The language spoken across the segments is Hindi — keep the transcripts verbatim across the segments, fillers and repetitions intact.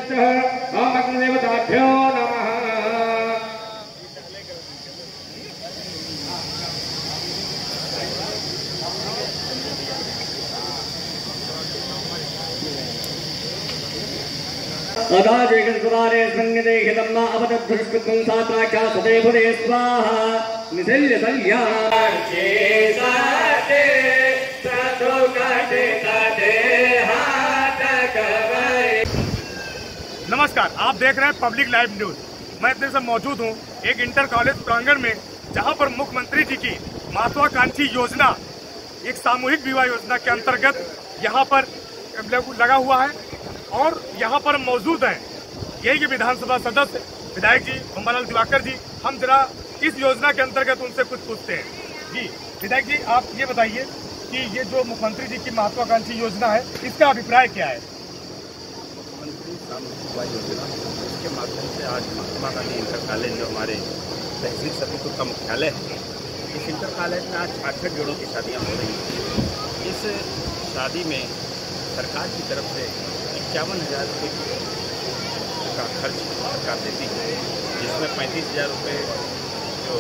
ओम अग्निदेवताभ्यो नमः। अदाजेकसुरारे संगदेहितं न अवदद्धुष्कृतं सात्राख्या सदैवदे स्वाहा निसल्य सल्याचे साते सातो काटे काटे हाथ कवै। नमस्कार, आप देख रहे हैं पब्लिक लाइव न्यूज। मैं इतने से मौजूद हूँ एक इंटर कॉलेज प्रांगण में, जहाँ पर मुख्यमंत्री जी की महत्वाकांक्षी योजना, एक सामूहिक विवाह योजना के अंतर्गत यहाँ पर लगा हुआ है और यहाँ पर मौजूद हैं यही के विधानसभा सदस्य विधायक जी अंबालाल दिवाकर जी। हम जरा इस योजना के अंतर्गत उनसे कुछ पूछते हैं। जी विधायक जी, आप ये बताइए कि ये जो मुख्यमंत्री जी की महत्वाकांक्षी योजना है, इसका अभिप्राय क्या है? मुख्यमंत्री सामूहिक विवाह योजना, इसके माध्यम से आज महात्मा गांधी इंटर कॉलेज जो हमारे तहसील सतीपुर का मुख्यालय है, इस इंटर कॉलेज में आज छाछठ जोड़ों की शादियाँ हो रही हैं। इस शादी में सरकार की तरफ से इक्यावन हज़ार रुपये का खर्च सरकार देती है, जिसमें पैंतीस हज़ार रुपये जो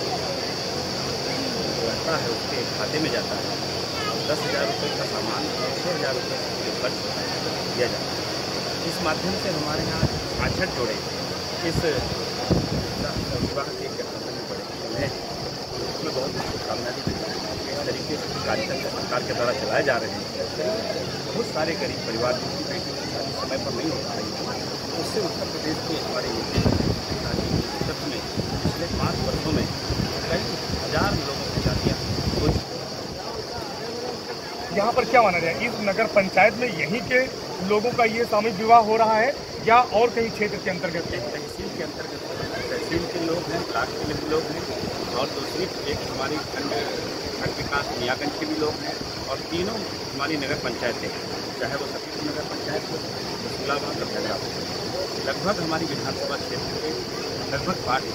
रहता है उसके खाते में जाता है और दस हज़ार रुपये का सामान और छः हज़ार रुपये का खर्च दिया जाता है। इस माध्यम से हमारे यहाँ छाछठ जोड़े इस विवाह के गठबंधन में बड़े हैं, उसमें बहुत कामयाबी मिलता है। इस तरीके से कार्यक्रम सरकार के द्वारा चलाए जा रहे हैं। बहुत सारे गरीब परिवार जिनकी बेटियों की शादी समय पर नहीं हो पा रही है, उससे उत्तर प्रदेश के हमारे क्षेत्र में पिछले पाँच वर्षों में कई हजार लोगों की शादियाँ हो चुकी हैं। यहाँ पर क्या माना जाए, इस नगर पंचायत में यहीं के लोगों का ये सामूहिक विवाह हो रहा है या और कहीं क्षेत्र के अंतर्गत? तहसील के अंतर्गत तहसील के लोग हैं, ब्लॉक के भी लोग हैं और दूसरी एक हमारी खंड खंड विकास मियागंज के भी लोग हैं और तीनों हमारी नगर पंचायतें हैं, चाहे वो सतीपुर नगर पंचायत हो, रसूलाबाद और हैदराबाद। लगभग हमारी विधानसभा क्षेत्र के लगभग पाँच।